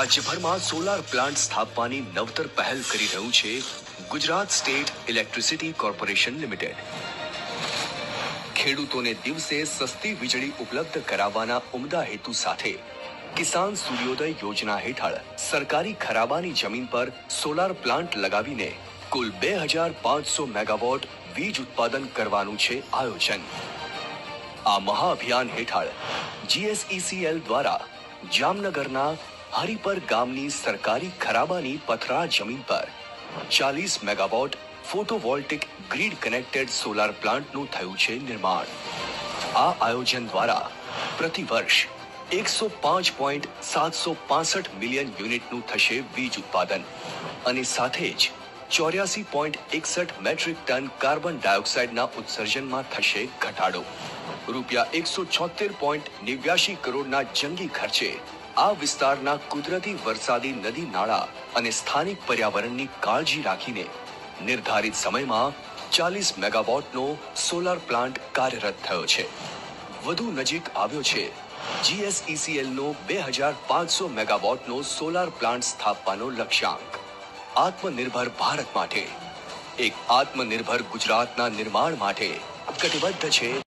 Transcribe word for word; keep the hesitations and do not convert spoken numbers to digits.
રાજ્યભરમાં solar plant સ્થાપવાની નવતર પહેલ કરી રહ્યું છે Gujarat state electricity corporation limited. ખેડૂતોને દિવસે સસ્તી વીજળી ઉપલબ્ધ કરાવવાના ઉમદા હેતુ સાથે કિસાન સૂર્યોદય યોજના હેઠળ સરકારી ખરાબાની જમીન પર સોલાર પ્લાન્ટ લગાવીને કુલ બે હજાર પાંચસો મેગાવોટ વીજ ઉત્પાદન કરવાનું છે આયોજન। આ મહાઅભિયાન હેઠળ જીએસઈસીએલ દ્વારા જામનગરના હરિપર ગામની સરકારી ખરાબાની પથરાળ જમીન પર ચાલીસ megawatt photovoltaic grid connected solar પ્લાન્ટનું થયું છે નિર્માણ। આ આયોજન દ્વારા પ્રતિ વર્ષ એકસો પાંચ પોઈન્ટ સાતસો પાસઠ મિલિયન યુનિટનું થશે વીજ ઉત્પાદન અને સાથે જ ચોર્યાસી પોઈન્ટ એકસઠ મેટ્રિક ટન કાર્બન ડાયોક્સાઇડના ઉત્સર્જનમાં થશે ઘટાડો। રૂપિયા એકસો છોતેર પોઈન્ટ નેવ્યાસી કરોડના જંગી ખર્ચે આ વિસ્તારના કુદરતી વરસાદી નદી નાળા અને સ્થાનિક પર્યાવરણની કાળજી રાખીને નિર્ધારિત સમયમાં ચાલીસ મેગાવોટનો સોલાર પ્લાન્ટ કાર્યરત થયો છે। વધુ નજીક આવ્યો છે જીએસઈસીએલનો બે હજાર પાંચસો મેગાવોટનો સોલાર પ્લાન્ટ સ્થાપવાનો લક્ષ્યાંક। આત્મનિર્ભર ભારત માટે એક આત્મનિર્ભર ગુજરાતના નિર્માણ માટે કટિબદ્ધ છે।